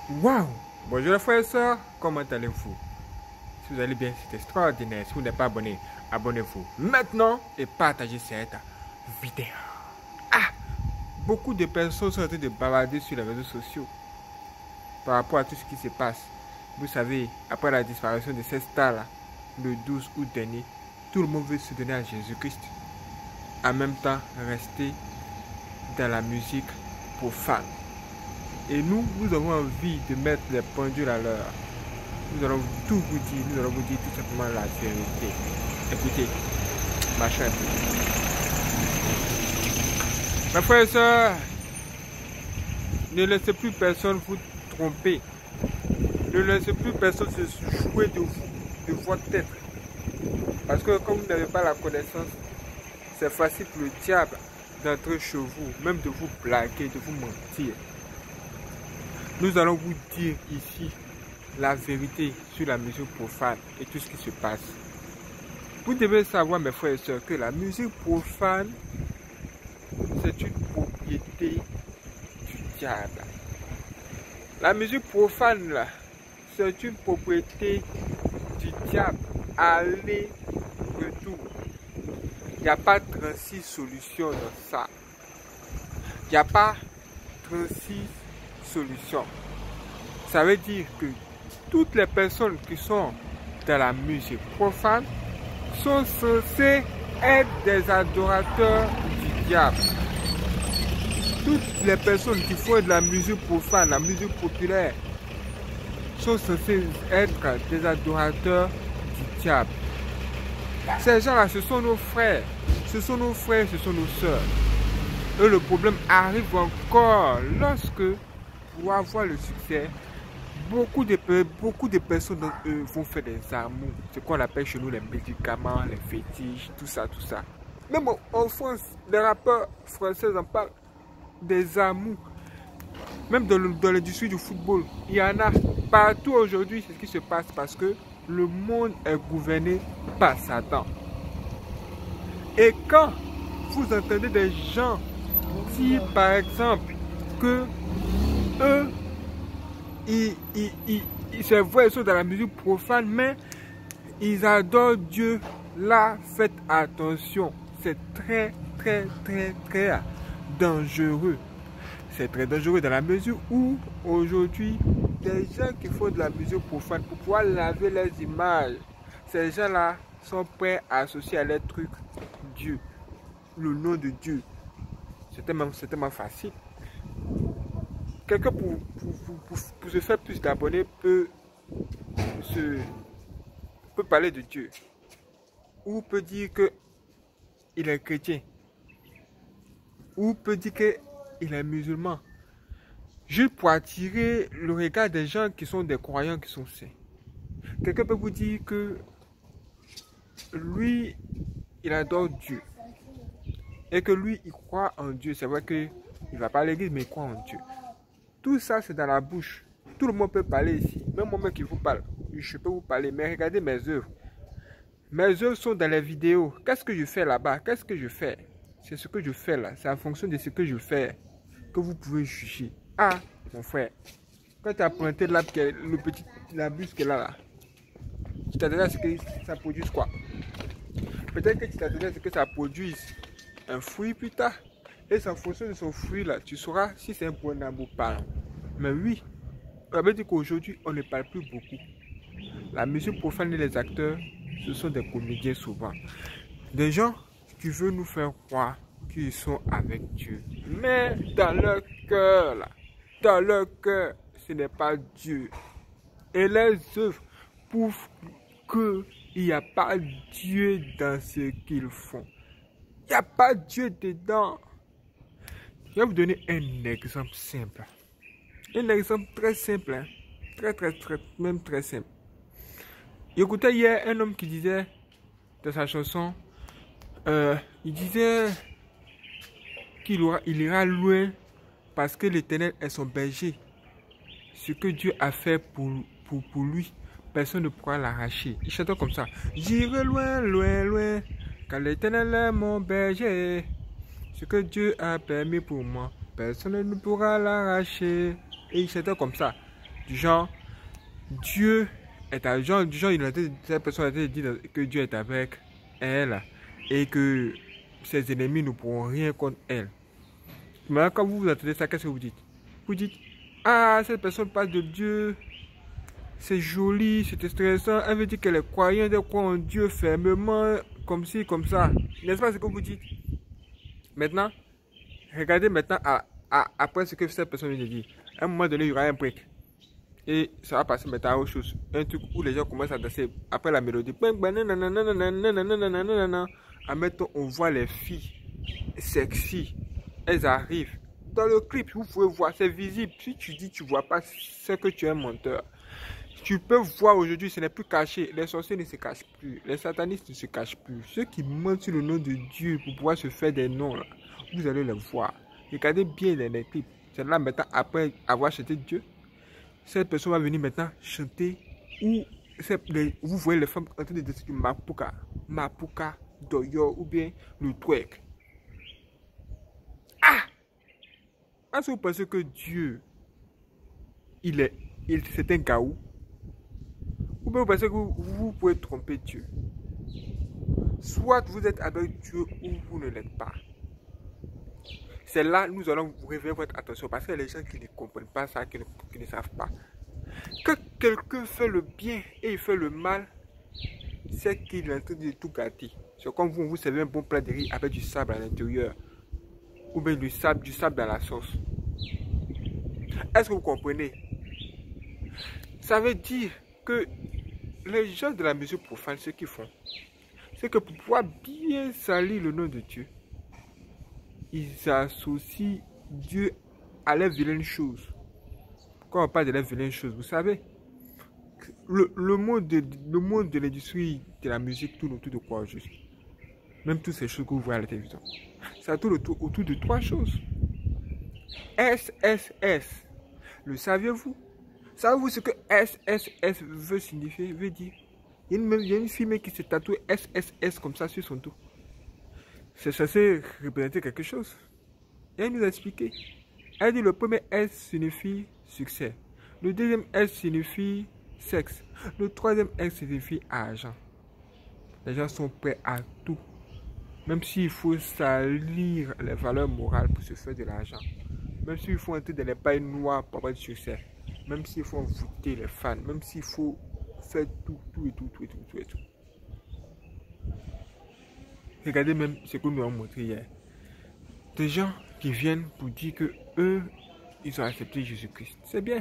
Waouh! Bonjour les frères et sœurs, comment allez-vous? Si vous allez bien, c'est extraordinaire. Si vous n'êtes pas abonné, abonnez-vous maintenant et partagez cette vidéo. Ah! Beaucoup de personnes sont en train de bavarder sur les réseaux sociaux par rapport à tout ce qui se passe. Vous savez, après la disparition de ces stars-là, le 12 août dernier, tout le monde veut se donner à Jésus-Christ. En même temps, rester dans la musique profane. Et nous avons envie de mettre les pendules à l'heure. Nous allons tout vous dire, nous allons vous dire tout simplement la vérité. Écoutez, marchez un peu. Mes frères et sœurs, ne laissez plus personne vous tromper. Ne laissez plus personne se jouer de vous, de votre tête. Parce que comme vous n'avez pas la connaissance, c'est facile pour le diable d'entrer chez vous, même de vous blaguer, de vous mentir. Nous allons vous dire ici la vérité sur la musique profane et tout ce qui se passe. Vous devez savoir, mes frères et sœurs, que la musique profane, c'est une propriété du diable. La musique profane, là, c'est une propriété du diable. Aller, retour. Il n'y a pas 36 solutions dans ça. Il n'y a pas 36 solutions. Ça veut dire que toutes les personnes qui sont dans la musique profane sont censées être des adorateurs du diable. Toutes les personnes qui font de la musique profane, la musique populaire, sont censées être des adorateurs du diable. Ces gens-là, ce sont nos frères. Ce sont nos frères, ce sont nos sœurs. Et le problème arrive encore lorsque, pour avoir le succès, beaucoup de personnes vont faire des amours. Ce qu'on appelle chez nous les médicaments, les fétiches, tout ça, tout ça. Même en France, les rappeurs français en parlent des amours. Même dans l'industrie du football, il y en a partout aujourd'hui. C'est ce qui se passe parce que le monde est gouverné par Satan. Et quand vous entendez des gens dire par exemple que eux, c'est vrai, ils sont dans la musique profane, mais ils adorent Dieu, là, faites attention. C'est très dangereux. C'est très dangereux dans la mesure où aujourd'hui, des gens qui font de la musique profane pour pouvoir laver leurs images, ces gens-là sont prêts à associer à leur truc Dieu, le nom de Dieu. C'est tellement facile. Quelqu'un pour se faire plus d'abonnés peut parler de Dieu. Ou peut dire qu'il est chrétien. Ou peut dire qu'il est musulman. Juste pour attirer le regard des gens qui sont des croyants, qui sont saints. Quelqu'un peut vous dire que lui, il adore Dieu. Et que lui, il croit en Dieu. C'est vrai qu'il ne va pas à l'église, mais il croit en Dieu. Tout ça, c'est dans la bouche. Tout le monde peut parler ici. Même moi qui vous parle, je peux vous parler. Mais regardez mes œuvres. Mes œuvres sont dans les vidéos. Qu'est-ce que je fais là-bas? Qu'est-ce que je fais? C'est ce que je fais là. C'est en fonction de ce que je fais que vous pouvez juger. Ah, mon frère. Quand tu as pointé là, la buse qu'elle a là, tu t'attendais à ce que ça produise quoi? Peut-être que tu t'attendais à ce que ça produise un fruit plus tard. Et c'est en fonction de son fruit là, tu sauras si c'est un bon amour parlant. Mais oui, ça veut dire qu'aujourd'hui, on ne parle plus beaucoup. La musique profane et les acteurs, ce sont des comédiens souvent. Des gens qui veulent nous faire croire qu'ils sont avec Dieu. Mais dans leur cœur, là, dans leur cœur, ce n'est pas Dieu. Et les œuvres prouvent qu'il n'y a pas Dieu dans ce qu'ils font. Il n'y a pas Dieu dedans. Je vais vous donner un exemple simple. Un exemple très simple. Hein? Même très simple. J'écoutais hier un homme qui disait dans sa chanson, il disait qu'il ira loin parce que l'Éternel est son berger. Ce que Dieu a fait pour lui, personne ne pourra l'arracher. Il chantait comme ça. J'irai loin, loin, loin, car l'Éternel est mon berger. Ce que Dieu a permis pour moi, personne ne pourra l'arracher. Et il chantait comme ça. Du genre, Dieu est à genre, du genre, cette personne a été dit que Dieu est avec elle et que ses ennemis ne pourront rien contre elle. Mais quand vous entendez ça, qu'est-ce que vous dites? Vous dites, ah, cette personne parle de Dieu, c'est joli, c'est stressant, elle veut dire qu'elle est croyante, elle croit en Dieu fermement, comme ci, comme ça. N'est-ce pas ce que vous dites? Maintenant, regardez maintenant après ce que cette personne vient de dire. À un moment donné, il y aura un break. Et ça va passer maintenant à autre chose. Un truc où les gens commencent à danser après la mélodie. En même temps, on voit les filles sexy. Elles arrivent. Dans le clip, vous pouvez voir, c'est visible. Si tu dis que tu ne vois pas, c'est que tu es un menteur. Tu peux voir aujourd'hui, ce n'est plus caché. Les sorciers ne se cachent plus. Les satanistes ne se cachent plus. Ceux qui mentent sur le nom de Dieu pour pouvoir se faire des noms, là, vous allez les voir. Regardez bien les clips. C'est là maintenant, après avoir chanté Dieu, cette personne va venir maintenant chanter où vous voyez les femmes en train de danser du Mapuka, Doyo ou bien le twerk. Ah! Est-ce que vous pensez que Dieu, c'est un gaou? Ou bien vous pensez que vous pouvez tromper Dieu? Soit vous êtes avec Dieu ou vous ne l'êtes pas. C'est là que nous allons vous réveiller votre attention parce que les gens qui ne comprennent pas ça, qui ne savent pas. Que quelqu'un fait le bien et il fait le mal, c'est qu'il est en train de tout gâter. C'est comme vous servez un bon plat de riz avec du sable à l'intérieur. Ou bien du sable dans la sauce. Est-ce que vous comprenez? Ça veut dire que les gens de la musique profane, ce qu'ils font, c'est que pour pouvoir bien salir le nom de Dieu, ils associent Dieu à les vilaines choses. Quand on parle de les vilaines choses, vous savez, le monde de l'industrie de la musique tourne autour de quoi juste? Même toutes ces choses que vous voyez à la télévision. Ça tourne autour de trois choses. SSS. Le saviez-vous? Savez-vous ce que SSS veut signifier, veut dire? Il y a une fille qui s'est tatouée SSS comme ça sur son dos. C'est censé représenter quelque chose. Et elle nous a expliqué. Elle dit le premier S signifie succès. Le deuxième S signifie sexe. Le troisième S signifie argent. Les gens sont prêts à tout. Même s'il faut salir les valeurs morales pour se faire de l'argent. Même s'il faut entrer dans les pailles noires pour avoir du succès. Même s'il faut envoûter les fans. Même s'il faut faire tout. Regardez même ce que nous avons montré hier. Des gens qui viennent pour dire que eux, ils ont accepté Jésus-Christ. C'est bien.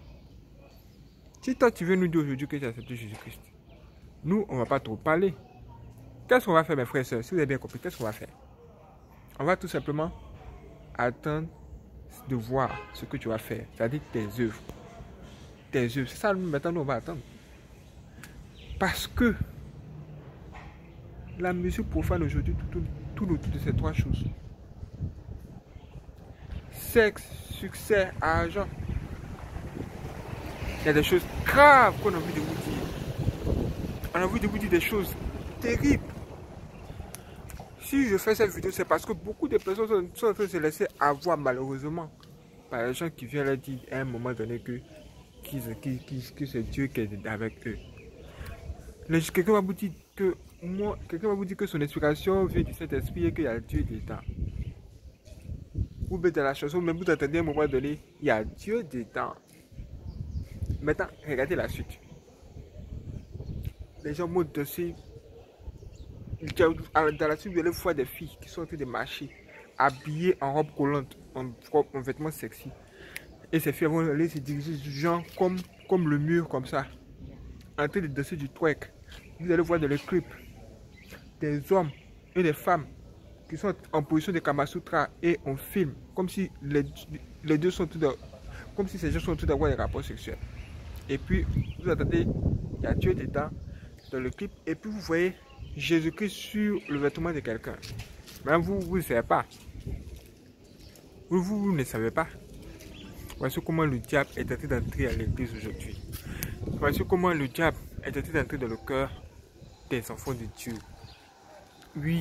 Si toi tu veux nous dire aujourd'hui que tu as accepté Jésus-Christ, nous, on ne va pas trop parler. Qu'est-ce qu'on va faire, mes frères et sœurs? Si vous avez bien compris, qu'est-ce qu'on va faire? On va tout simplement attendre de voir ce que tu vas faire. C'est-à-dire tes œuvres. Tes œuvres. C'est ça, maintenant, nous, on va attendre. Parce que la musique profane aujourd'hui tourne autour de ces trois choses. Sexe, succès, argent. Il y a des choses graves qu'on a envie de vous dire. On a envie de vous dire des choses terribles. Si je fais cette vidéo, c'est parce que beaucoup de personnes sont en train de se laisser avoir malheureusement par les gens qui viennent leur dire à un moment donné que c'est Dieu qui est avec eux. Quelqu'un va vous dire que son inspiration vient du Saint-Esprit et qu'il y a Dieu dedans. Ou bien dans la chanson, même vous entendez à un moment donné, il y a Dieu dedans. Maintenant, regardez la suite. Les gens montent dessus. Dans la suite, vous allez voir des filles qui sont en train de marcher, habillées en robe collante, en vêtements sexy. Et ces filles vont aller se diriger du genre comme le mur, comme ça, en train de danser du twerk. Vous allez voir dans les clips des hommes et des femmes qui sont en position de Kama Sutra et on filme comme si les deux sont tous comme si ces gens sont tous d'avoir des rapports sexuels. Et puis, vous entendez, il y a Dieu dedans dans le clip. Et puis, vous voyez Jésus-Christ sur le vêtement de quelqu'un. Mais vous ne savez pas. Vous ne savez pas. Voici comment le diable est en train d'entrer à l'église aujourd'hui. Voici comment le diable est en train d'entrer dans le cœur des enfants de Dieu. Oui.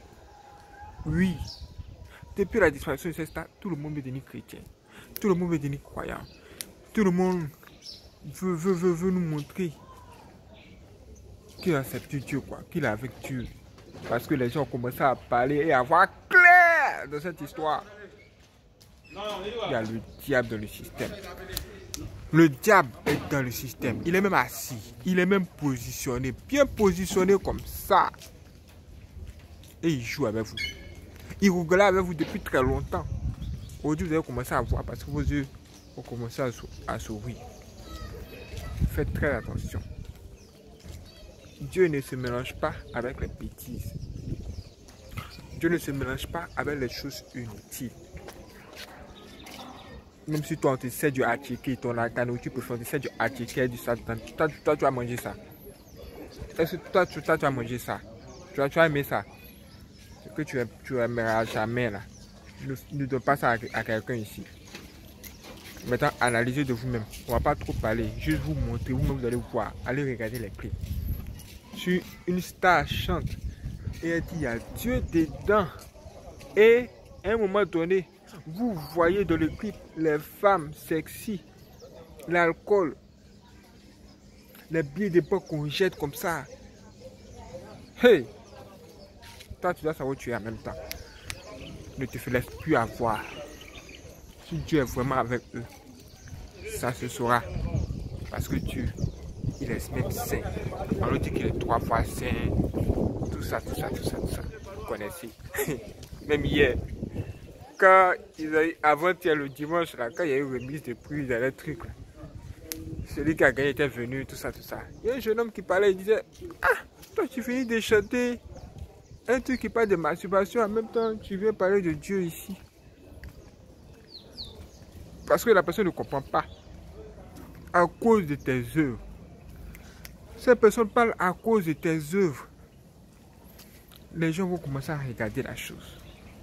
Depuis la disparition de cette star, tout le monde est devenu chrétien. Tout le monde est devenu croyant. Tout le monde veut nous montrer qu'il accepte Dieu, quoi, qu'il est avec Dieu. Parce que les gens ont commencé à parler et à voir clair dans cette histoire. Il y a le diable dans le système. Le diable est dans le système. Il est même assis. Il est même positionné. Bien positionné comme ça. Et il joue avec vous. Il rigole avec vous depuis très longtemps. Aujourd'hui, vous allez commencer à voir parce que vos yeux vont commencer à s'ouvrir. Faites très attention. Dieu ne se mélange pas avec les bêtises. Dieu ne se mélange pas avec les choses inutiles. Même si toi, on te sert du attiqué, ton nourriture préférée, on te sert du attiqué et du satan, toi, tu vas manger ça. Est-ce que toi, tu vas manger ça? Tu vas aimer ça? Ce que tu aimeras jamais là. Ne donne pas ça à quelqu'un ici. Maintenant, analysez de vous-même. On ne va pas trop parler. Juste vous montrer. Vous-même, vous allez voir. Allez regarder les clips. Sur une star chante. Et elle dit, il y a Dieu dedans. Et à un moment donné, vous voyez dans le clip les femmes sexy, l'alcool, les billets d'époque qu'on jette comme ça. Hey! Toi, tu dois savoir où tu es en même temps. Ne te laisse plus avoir. Si Dieu est vraiment avec eux, ça se saura. Parce que Dieu, il est même saint. On nous dit qu'il est 3 fois saint. Tout ça. Vous connaissez. Même hier, quand avant-hier le dimanche, là, quand il y a eu remise de prix dans les trucs, là, celui qui a gagné était venu, tout ça. Il y a un jeune homme qui parlait, il disait, ah, toi tu finis de chanter un truc qui parle de masturbation, en même temps tu viens parler de Dieu ici. Parce que la personne ne comprend pas. À cause de tes œuvres. Cette personne parle à cause de tes œuvres. Les gens vont commencer à regarder la chose.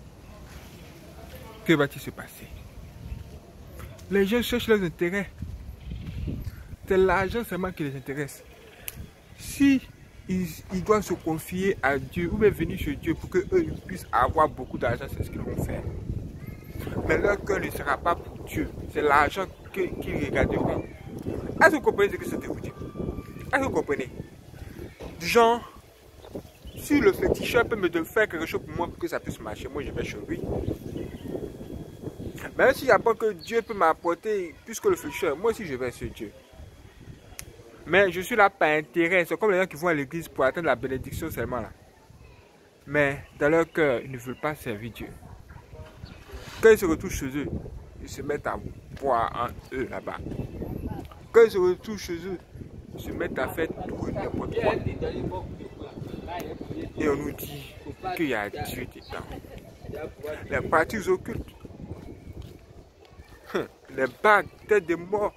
Que va-t-il se passer? Les gens cherchent leurs intérêts. C'est l'argent seulement qui les intéresse. Si ils doivent se confier à Dieu ou bien venir chez Dieu pour qu'eux puissent avoir beaucoup d'argent, c'est ce qu'ils vont faire. Mais leur cœur ne sera pas pour Dieu. C'est l'argent qu'ils regarderont. Est-ce que vous comprenez ce que c'est de vous dire? Est-ce que vous comprenez? Du genre, si le féticheur peut me faire quelque chose pour moi pour que ça puisse marcher, moi je vais chez lui. Même s'il n'y a pas que Dieu peut m'apporter plus que le féticheur, moi aussi je vais chez Dieu. Mais je suis là par intérêt. C'est comme les gens qui vont à l'église pour attendre la bénédiction seulement là. Mais dans leur cœur, ils ne veulent pas servir Dieu. Quand ils se retrouvent chez eux, ils se mettent à boire en eux là-bas. Quand ils se retrouvent chez eux, ils se mettent à faire tout et n'importe quoi. Et on nous dit qu'il y a Dieu dedans. Les pratiques occultes, les bagues, têtes de mort,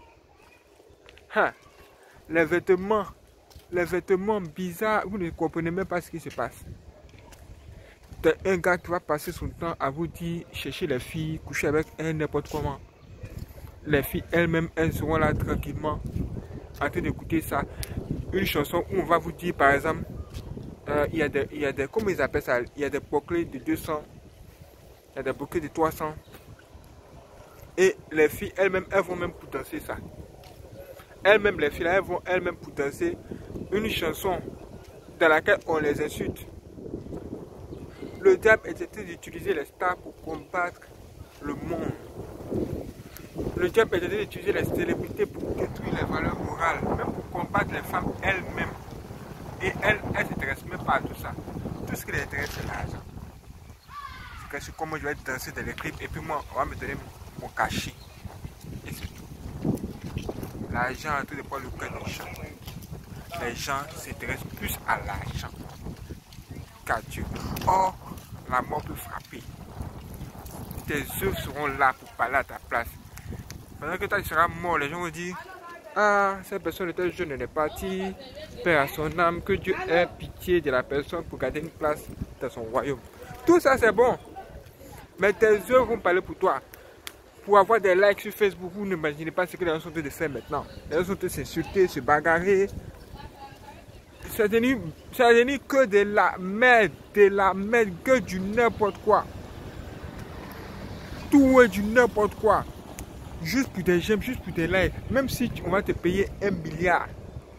les vêtements bizarres, vous ne comprenez même pas ce qui se passe. Un gars qui va passer son temps à vous dire chercher les filles, coucher avec elles n'importe comment. Les filles elles-mêmes, elles seront là tranquillement en train d'écouter ça. Une chanson où on va vous dire par exemple, il y a des, comment ils appellent ça, il y a des bouclés de 200, il y a des bouclés de 300. Et les filles elles-mêmes, elles vont même pour danser ça. Elles-mêmes, les filles, elles vont elles-mêmes pour danser une chanson dans laquelle on les insulte. Le diable était d'utiliser les stars pour combattre le monde. Le diable était d'utiliser les célébrités pour détruire les valeurs morales, même pour combattre les femmes elles-mêmes. Et elles ne s'intéressent même pas à tout ça. Tout ce qui les intéresse, c'est l'argent. C'est comment je vais danser dans les clips et puis moi, on va me donner mon cachet. Et c'est tout. L'argent a tout dépend du cœur des gens. Les gens s'intéressent plus à l'argent qu'à Dieu. Or, la mort peut frapper. Tes œuvres seront là pour parler à ta place. Pendant que toi tu seras mort, les gens vont dire, ah, cette personne était jeune, elle est partie, Père à son âme, que Dieu ait pitié de la personne pour garder une place dans son royaume. Tout ça c'est bon. Mais tes œuvres vont parler pour toi. Pour avoir des likes sur Facebook, vous n'imaginez pas ce que les gens sont en train de faire maintenant. Les gens sont en train de s'insulter, se bagarrer. C'est devenu que de la merde, que du n'importe quoi. Tout est du n'importe quoi. juste pour tes j'aime, juste pour tes likes, même si on va te payer 1 milliard,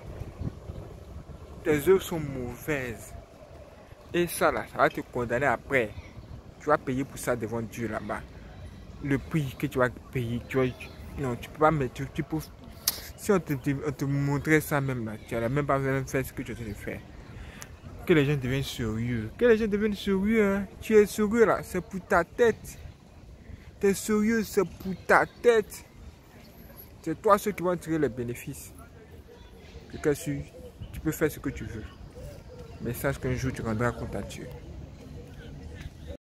tes œuvres sont mauvaises. Et ça là, ça va te condamner après. Tu vas payer pour ça devant Dieu là-bas. Le prix que tu vas payer, non, tu peux pas mettre, tu peux, si on te montrait ça même là, tu n'aurais même pas besoin de faire ce que tu as de faire. Que les gens deviennent sérieux. Que les gens deviennent sérieux, hein. Tu es sérieux là, c'est pour ta tête. Tu es sérieux, c'est pour ta tête. C'est toi ceux qui vont tirer les bénéfices. Et que tu peux faire ce que tu veux. Mais sache qu'un jour tu rendras compte à Dieu.